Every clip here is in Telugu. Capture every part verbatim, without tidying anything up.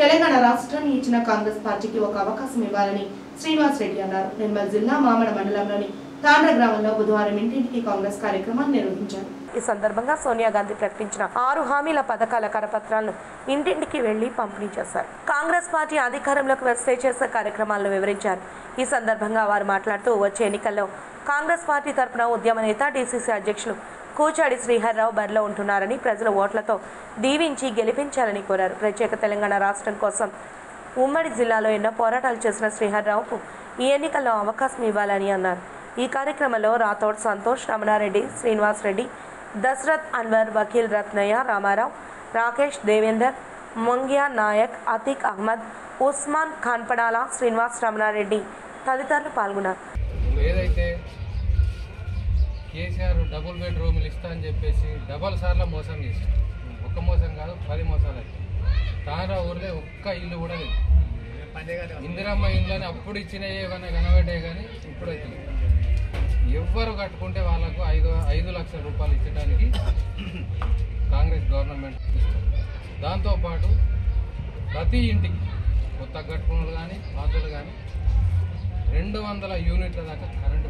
తెలంగాణ రాష్ట్రాన్ని ఇచ్చిన కాంగ్రెస్ పార్టీకి ఒక అవకాశం ఇవ్వాలని శ్రీనివాస్ రెడ్డి అన్నారు. నిర్మల్ జిల్లా మామడ మండలంలోని తాండ్ర గ్రామంలో బుధవారం ఇంటింటికి కాంగ్రెస్ కార్యక్రమాన్ని నిర్వహించారు. ఈ సందర్భంగా సోనియా గాంధీ ప్రకటించిన ఆరు హామీల పథకాల కరపత్రాలను ఇంటింటికి వెళ్లి పంపిణీ చేశారు. కాంగ్రెస్ పార్టీ అధికారంలోకి వస్తే చేసే కార్యక్రమాలను వివరించారు. ఈ సందర్భంగా వారు మాట్లాడుతూ వచ్చే ఎన్నికల్లో కాంగ్రెస్ పార్టీ తరఫున ఉద్యమ నేత డీసీసీ అధ్యక్షులు కూచాడి శ్రీహర్రావు బరిలో ఉంటున్నారని, ప్రజల ఓట్లతో దీవించి గెలిపించాలని కోరారు. ప్రత్యేక తెలంగాణ రాష్ట్రం కోసం ఉమ్మడి జిల్లాలో ఎన్నో పోరాటాలు చేసిన శ్రీహర్రావుకు ఈ ఎన్నికల్లో అవకాశం ఇవ్వాలని అన్నారు. ఈ కార్యక్రమంలో రాథోడ్ సంతోష్, రమణారెడ్డి, శ్రీనివాస్ రెడ్డి, దశరథ్ అన్వర్, వకీల్ రత్నయ్య, రామారావు, రాకేష్, దేవేందర్, మొంగియా నాయక్, అతీక్ అహ్మద్, ఉస్మాన్ ఖాన్పడాల, శ్రీనివాస్, రమణారెడ్డి తదితరులు పాల్గొన్నారు. ఏదైతే కేసీఆర్ డబుల్ బెడ్రూమ్లు ఇస్తా అని చెప్పేసి డబల్ సార్లు మోసం చేశారు. ఒక్క మోసం కాదు, పది మోసాలు అయితే తారా ఊర్లే ఒక్క ఇల్లు కూడా లేదు. ఇందిరమ్మ ఇండ్లని అప్పుడు ఇచ్చినవి ఏమైనా కనబడ్డాయి కానీ ఇప్పుడు అయితే ఎవ్వరు కట్టుకుంటే వాళ్ళకు ఐదు ఐదు లక్షల రూపాయలు ఇచ్చడానికి కాంగ్రెస్ గవర్నమెంట్ ఇస్తుంది. దాంతోపాటు ప్రతి ఇంటికి కొత్త కట్టుకున్నలు కానీ పాతలు కానీ రెండు వందల యూనిట్ల దాకా కరెంటు.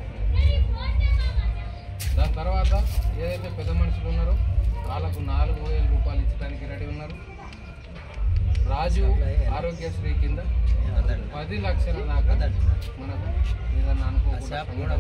దాని తర్వాత ఏదైతే పెద్ద మనుషులు ఉన్నారో వాళ్ళకు నాలుగు వేల రూపాయలు ఇచ్చడానికి రెడీ ఉన్నారు. రాజు ఆరోగ్యశ్రీ కింద పది లక్షల దాకా మనకు ఏదన్నా అనుకోకుండా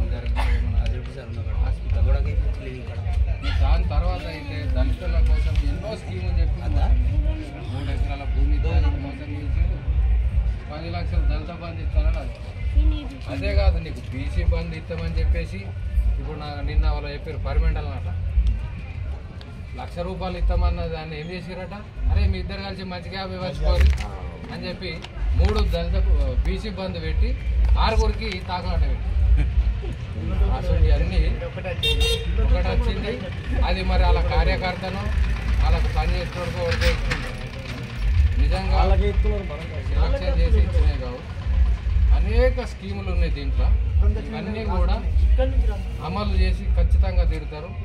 దాని తర్వాత అయితే దళితుల కోసం ఎన్నో స్కీములు చెప్పి మూడు ఎకరాల భూమి మోసం చేసి పది లక్షలు దళిత బంధు ఇస్తానని అది అదే కాదు, నీకు బీసీ బంధు ఇస్తామని చెప్పేసి ఇప్పుడు నాకు నిన్న వాళ్ళు చెప్పారు పర్మనెంట్ అన్నమాట లక్ష రూపాయలు ఇస్తామన్న దాన్ని ఏం చేసిరట, అరే మీ ఇద్దరు కలిసి మంచిగా యాభై వచ్చుకోవాలి అని చెప్పి మూడు దళిత బీసీ బంధు పెట్టి ఆరుగురికి తాకలాట పెట్టి అసలు అన్నీ ఒకటి వచ్చింది. అది మరి వాళ్ళ కార్యకర్తను వాళ్ళకు పని చేసుకోవడం నిజంగా సెలక్షన్ చేసి ఇచ్చినాయి కావు. అనేక స్కీములు ఉన్నాయి దీంట్లో, అన్నీ కూడా అమలు చేసి ఖచ్చితంగా తీరుతారు.